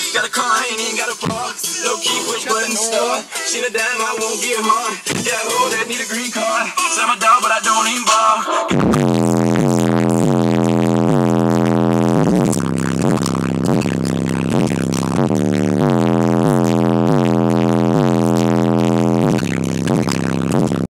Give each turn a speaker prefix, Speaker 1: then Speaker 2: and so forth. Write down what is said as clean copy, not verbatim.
Speaker 1: Got a car, I ain't even got a park. Low key, push button start. She a dime, I won't get hard. Yeah, oh, that need a green card. Say I'm a dog, but I don't even ball.